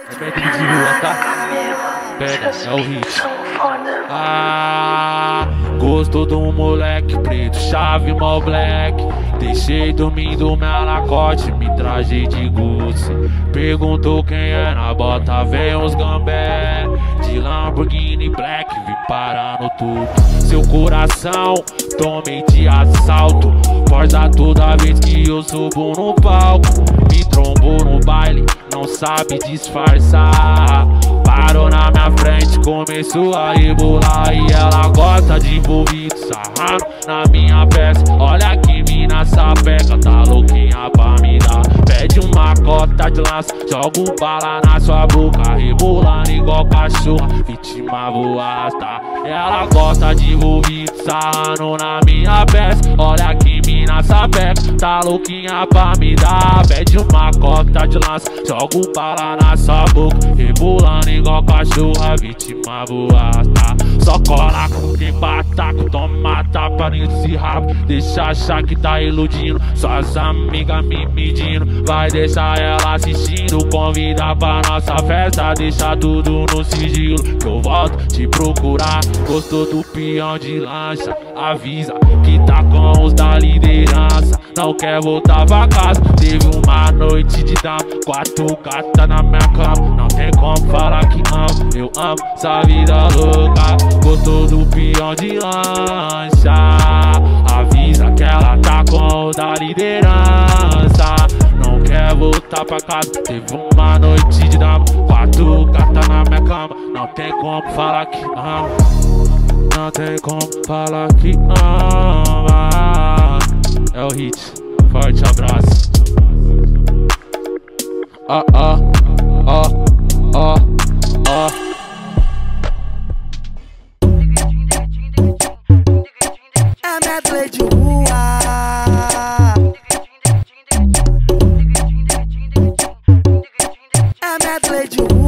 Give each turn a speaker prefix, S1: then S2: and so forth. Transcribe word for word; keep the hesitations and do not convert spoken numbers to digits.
S1: Respeito de rua, tá? Pega, é o hit. Ah, gostou do moleque preto, chave mó black. Deixei dormindo minha Lacoste, me trajei de Gucci. Perguntou quem é na bota, vem uns gambé. De Lamborghini Black, vim parar no tubo. Seu coração, tomei de assalto. Força toda vez que eu subo no palco. Me trombou no baile, não sabe disfarçar. Parou na minha frente, começou a rebolar. E ela gosta de envolvido, sarrando na minha peça. Olha que mina sapeca, tá louquinha pra me dar. Pede uma cota de lança, jogo bala na sua boca. Rebolando igual cachorra, vítima vou arrastar. Ela gosta de envolvido, sarrando na minha peça. Olha que mina sapeca, tá louquinha pra me dar. Pede uma cota de lança, jogo bala na sua boca. Rebolando igual cachorra, vítima vou arrastar. Só cola com quem bataco, toma tapa nesse rabo. Deixa achar que tá iludindo, suas amigas me medindo. Vai deixar ela assistindo, convida pra nossa festa. Deixa tudo no sigilo, que eu volto te procurar. Gostou do peão de lancha, avisa que tá com os da liderança. Não quer voltar pra casa, teve uma noite de dama. Quatro gatas na minha cama, não tem como falar que amo. Eu amo essa vida louca. Gostou do peão de lancha, avisa que ela tá com o da liderança. Não quer voltar pra casa, teve uma noite de dama. Quatro gatas na minha cama, não tem como falar que ama. Não tem como falar que ama. É o hit, forte abraço. Ah, ah, ah, ah, ah.
S2: É medley de rua. É medley de rua.